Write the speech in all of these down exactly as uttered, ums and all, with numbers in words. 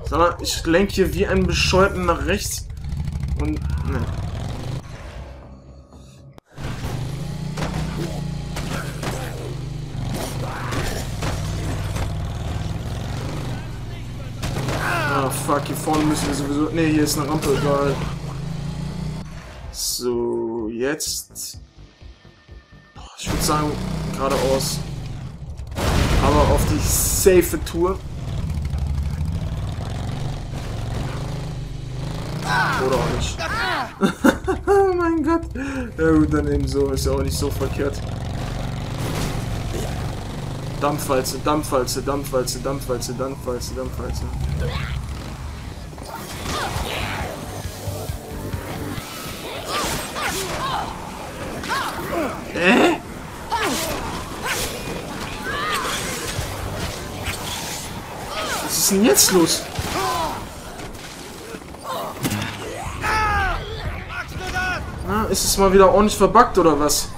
Sag mal, ich lenke hier wie ein Bescheuerten nach rechts. Und, ne. Ah, fuck, hier vorne müssen wir sowieso... Ne, hier ist eine Rampe, egal. So, jetzt... Ich würde sagen, geradeaus. Aber auf die safe Tour. Oder auch nicht. Oh mein Gott. Ja gut, dann eben so. Ist ja auch nicht so verkehrt. Dampfwalze, Dampfwalze, Dampfwalze, Dampfwalze, Dampfwalze, Dampfwalze. Äh? Was ist denn jetzt los? Na, ist es mal wieder ordentlich verbuggt oder was?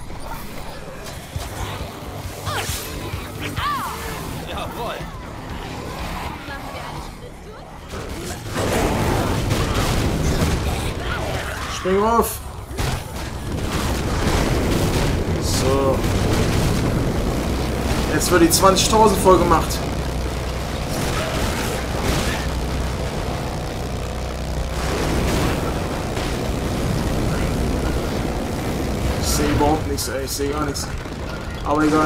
Spring auf! So. Jetzt wird die zwanzigtausend voll gemacht. Ich sehe überhaupt nichts, ey. Ich sehe gar nichts. Aber egal.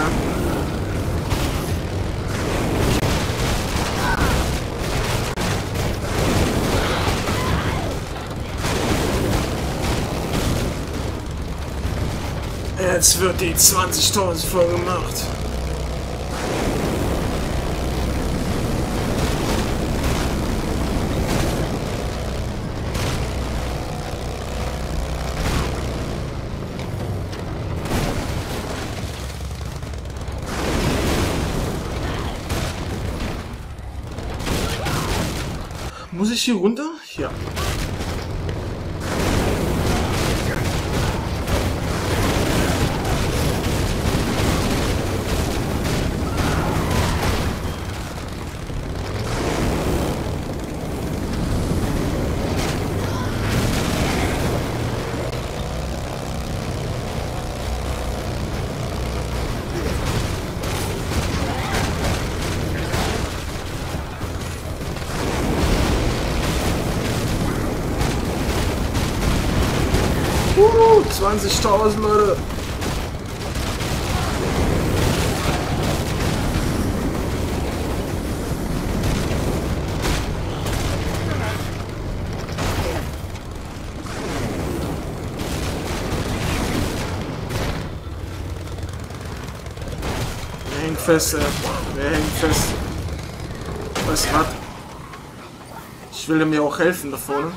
Jetzt wird die zwanzigtausend voll gemacht. Muss ich hier runter? Ja. Uh, zwanzigtausend Leute. Wir hängen fest, ey. Wir hängen fest. Weißt du was? Ich will mir auch helfen da vorne.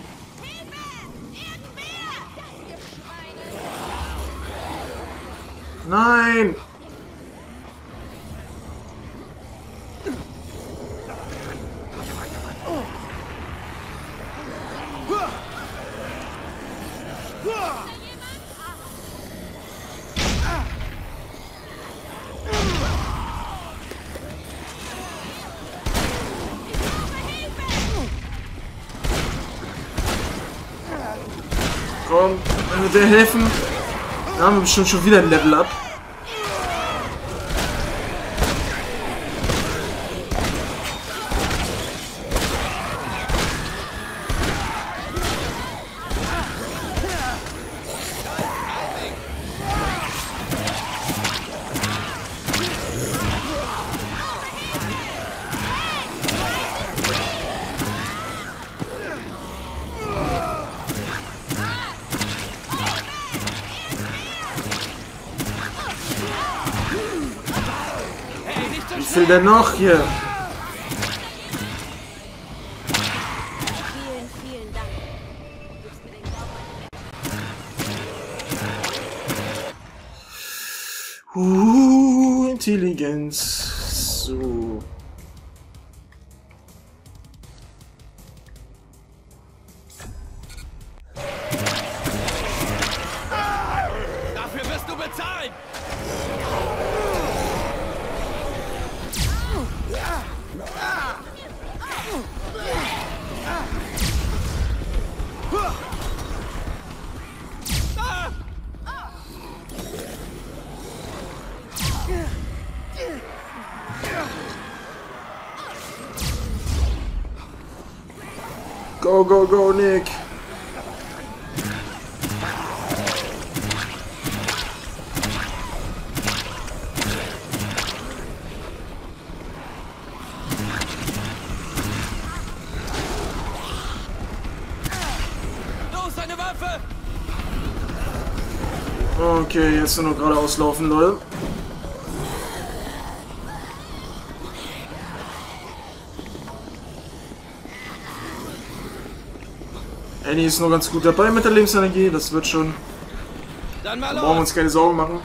Nein! Komm, wenn wir dir helfen, dann haben wir bestimmt schon wieder ein Level Up. Wie viel denn noch hier? Vielen, vielen Dank. Gibst mir den Glauben. Uh, Intelligenz. So. Dafür wirst du bezahlen! Go, go, go, Nick. Los, eine Waffe! Okay, jetzt nur noch geradeaus laufen, Leute. Annie ist noch ganz gut dabei mit der Lebensenergie, das wird schon. Dann mal Da brauchen wir uns los! keine Sorgen machen.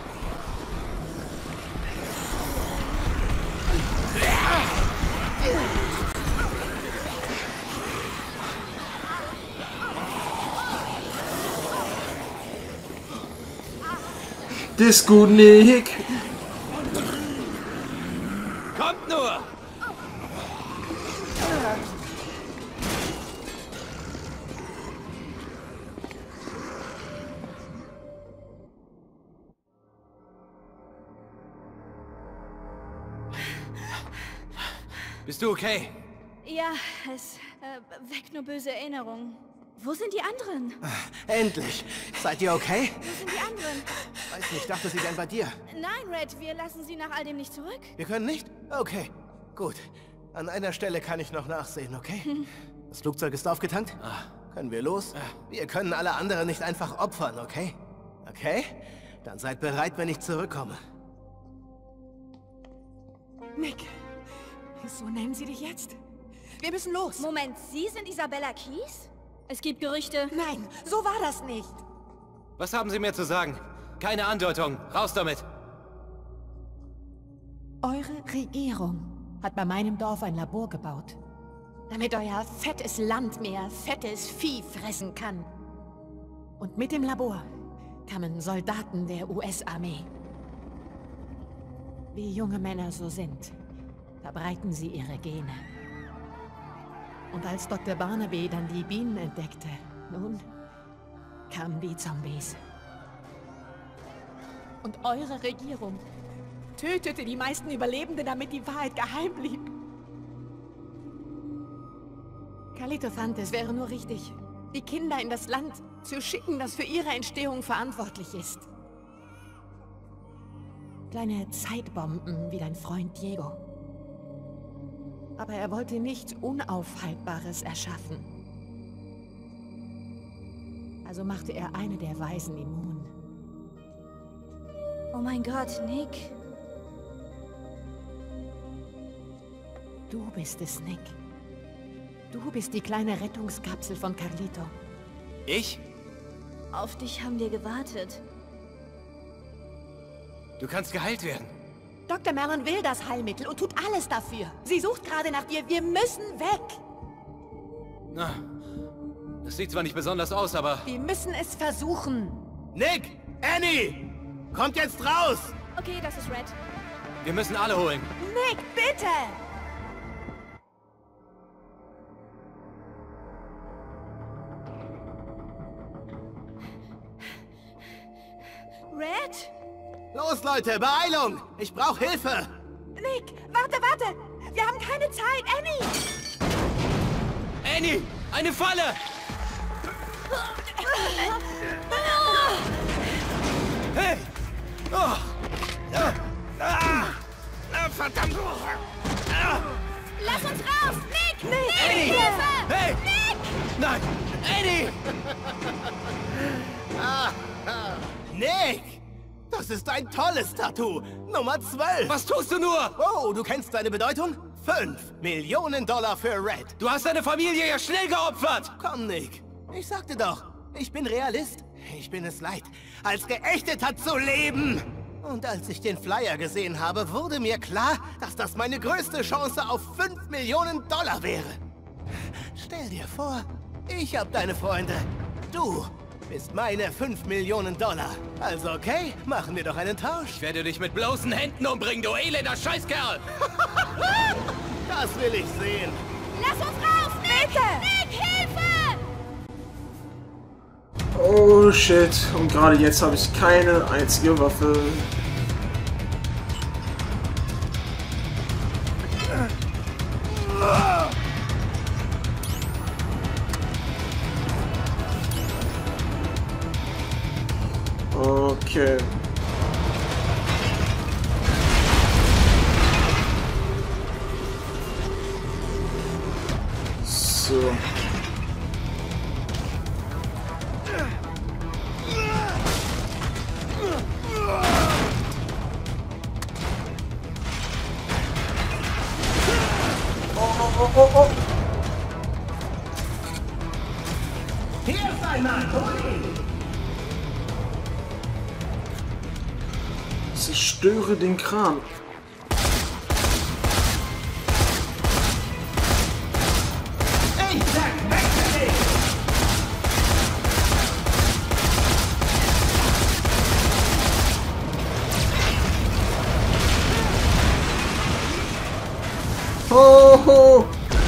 Das ist gut, Nick. Kommt nur! Bist du okay? Ja, es äh, weckt nur böse Erinnerungen. Wo sind die anderen? Endlich! Seid ihr okay? Wo sind die anderen? Weiß nicht, dachte sie wären bei dir. Nein, Red, wir lassen sie nach all dem nicht zurück. Wir können nicht? Okay, gut. An einer Stelle kann ich noch nachsehen, okay? Das Flugzeug ist aufgetankt? Können wir los? Wir können alle anderen nicht einfach opfern, okay? Okay? Dann seid bereit, wenn ich zurückkomme. Nick, so nennen sie dich jetzt? Wir müssen los. Moment, Sie sind Isabella Keys? Es gibt Gerüchte. Nein, so war das nicht. Was haben Sie mir zu sagen? Keine Andeutung. Raus damit! Eure Regierung hat bei meinem Dorf ein Labor gebaut, damit euer fettes Land mehr fettes Vieh fressen kann. Und mit dem Labor kamen Soldaten der U S-Armee. Wie junge Männer so sind, verbreiten sie ihre Gene. Und als Doktor Barnaby dann die Bienen entdeckte, nun kamen die Zombies. Und eure Regierung tötete die meisten Überlebenden, damit die Wahrheit geheim blieb. Carlito fand, es wäre nur richtig, die Kinder in das Land zu schicken, das für ihre Entstehung verantwortlich ist. Kleine Zeitbomben wie dein Freund Diego. Aber er wollte nichts Unaufhaltbares erschaffen. Also machte er eine der Weisen immun. Oh mein Gott, Nick. Du bist es, Nick. Du bist die kleine Rettungskapsel von Carlito. Ich? Auf dich haben wir gewartet. Du kannst geheilt werden. Doktor Merlin will das Heilmittel und tut alles dafür. Sie sucht gerade nach dir. Wir müssen weg. Na, das sieht zwar nicht besonders aus, aber... Wir müssen es versuchen. Nick! Annie! Kommt jetzt raus! Okay, das ist Red. Wir müssen alle holen. Nick, bitte! Red? Los, Leute, Beeilung! Ich brauche Hilfe! Nick, warte, warte! Wir haben keine Zeit, Annie! Annie! Eine Falle! Hey! Oh! Ah! Ah! Ah, verdammt! Ah! Lass uns raus! Nick! Nick! Annie! Hilfe! Hey! Nick! Nein! Annie! Nick! Das ist ein tolles Tattoo! Nummer zwölf! Was tust du nur? Oh, du kennst seine Bedeutung? Fünf Millionen Dollar für Red. Du hast deine Familie ja schnell geopfert! Komm, Nick. Ich sagte doch, ich bin Realist. Ich bin es leid, als Geächteter zu leben. Und als ich den Flyer gesehen habe, wurde mir klar, dass das meine größte Chance auf fünf Millionen Dollar wäre. Stell dir vor, ich hab deine Freunde. Du bist meine fünf Millionen Dollar. Also okay, machen wir doch einen Tausch. Ich werde dich mit bloßen Händen umbringen, du elender Scheißkerl! Das will ich sehen. Lass uns raus! Nick! Bitte! Nick, Hilfe! Oh shit. Und gerade jetzt habe ich keine einzige Waffe. Okay. So. Oh, oh, oh, oh. Hier ist einer, Toni! Zerstöre den Kran. Ich sag weg mit dich! Ho, ho.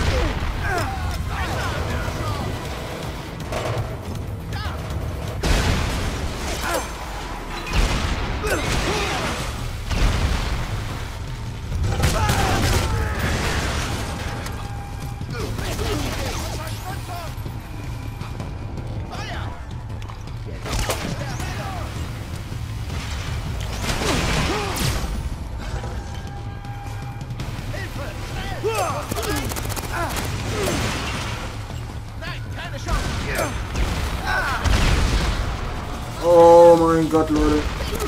Oh mein Gott, Leute.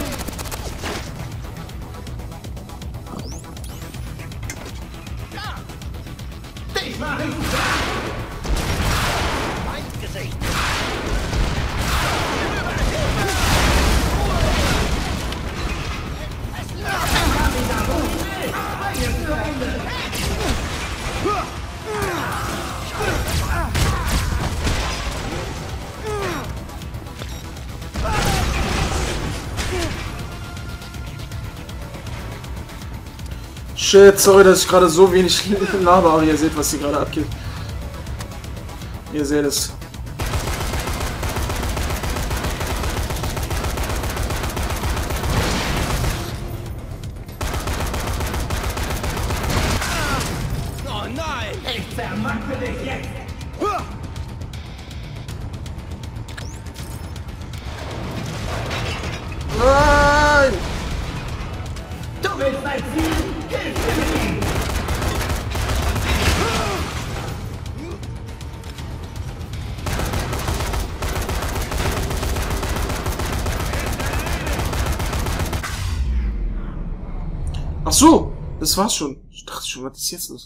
Ich mach ihn! Mein Gesicht! Shit, sorry, dass ich gerade so wenig laber, aber ihr seht, was hier gerade abgeht. Ihr seht es. Oh nein! Ich zermatsche dich jetzt! Nein! Du willst mein Ziel? Hilf mir! Ach so, das war's schon. Ich dachte schon, was ist jetzt los?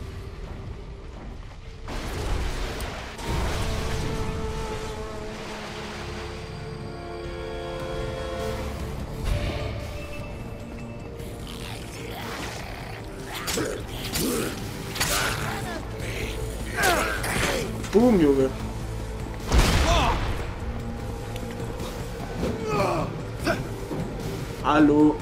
Boom, Junge. Hallo.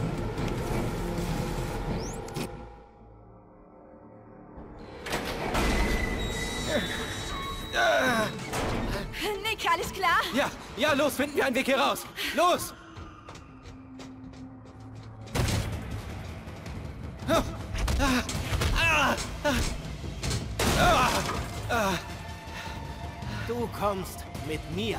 Nick, alles klar? Ja, ja, los, finden wir einen Weg hier raus. Los! Du kommst mit mir.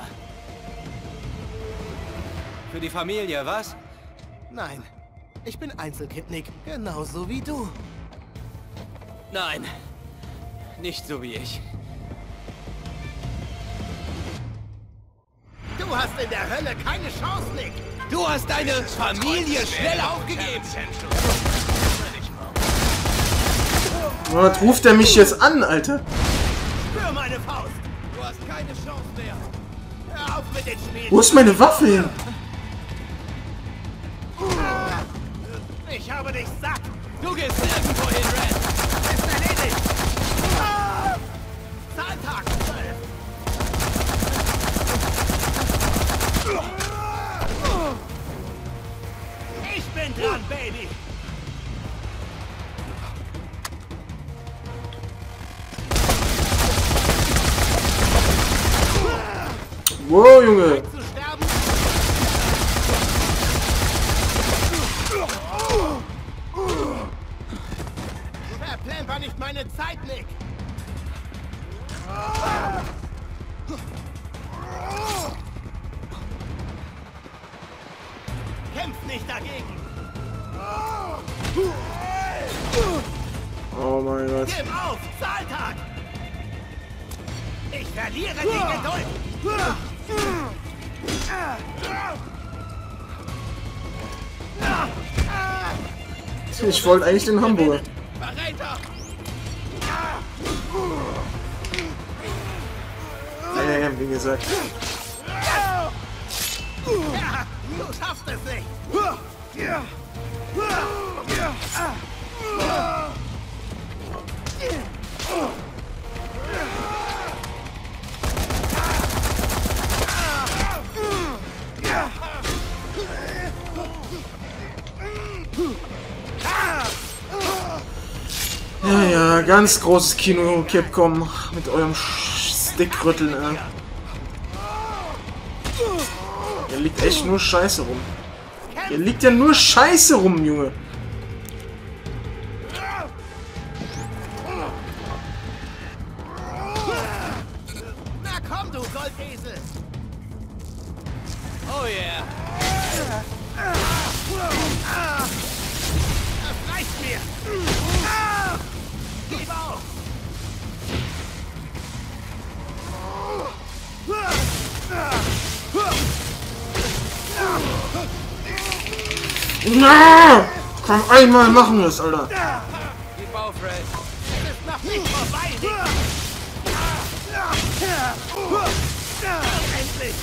Für die Familie, was? Nein, ich bin Einzelkind, Nick. Genauso wie du. Nein, nicht so wie ich. Du hast in der Hölle keine Chance, Nick. Du hast deine Familie schnell aufgegeben. Was ruft er mich jetzt an, Alter? Spür meine Faust. Du hast keine Chance mehr. Hör auf mit den Spielen. Wo ist meine Waffe hin? Ich habe dich satt. Du gehst nirgendwo hin, Red. Ist erledigt. Ah! Zahltag zwölf. Ich bin dran, Baby. Wow, Junge. Zu sterben. Verplemper nicht meine Zeit, Nick. Ah! Kämpf nicht dagegen! Oh mein Gott. Gib auf! Zahltag! Ich verliere die Geduld! Ich wollte eigentlich den Hamburger. Verräter! Äh, wie gesagt. Ja, du schaffst es nicht! Ja, ja, ganz großes Kino, Capcom, mit eurem Stickrütteln, äh. Hier liegt echt nur Scheiße rum. Hier liegt ja nur Scheiße rum, Junge. Na komm, du Goldesel! Oh yeah. Das reicht mir! Gib auf! Na! Komm, einmal machen wir es, Alter. Gib auf, Red. Es ist noch nicht vorbei, Digga! Endlich!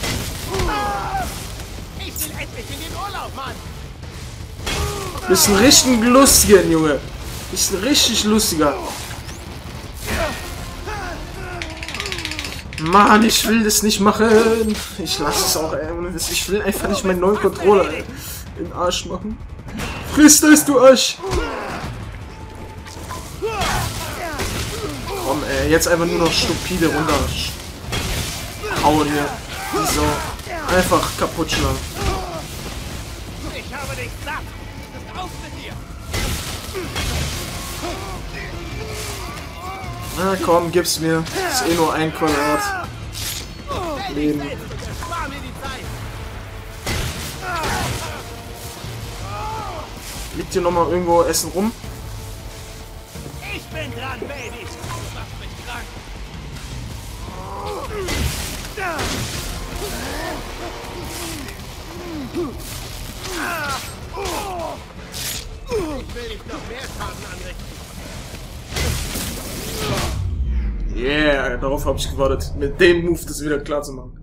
Ich will endlich in den Urlaub, Mann! Bist ein richtig lustiger, Junge. Bist ein richtig lustiger. Mann, ich will das nicht machen. Ich lasse es auch, ey. Ich will einfach nicht meinen neuen Controller ey, in den Arsch machen. Friss das, du Arsch! Komm, ey, jetzt einfach nur noch stupide runter. Hauen hier. So. Einfach kaputt schlagen. Ich habe dich satt! Es ist aus mit dir! Na komm, gib's mir. Ist eh nur ein Quadrat. Leben. Spar mir die Zeit! Liegt hier nochmal irgendwo Essen rum? Ich bin dran, Baby! Du machst mich krank! Ich will nicht noch mehr Schaden anrichten. Yeah, darauf habe ich gewartet. Mit dem Move das wieder klar zu machen.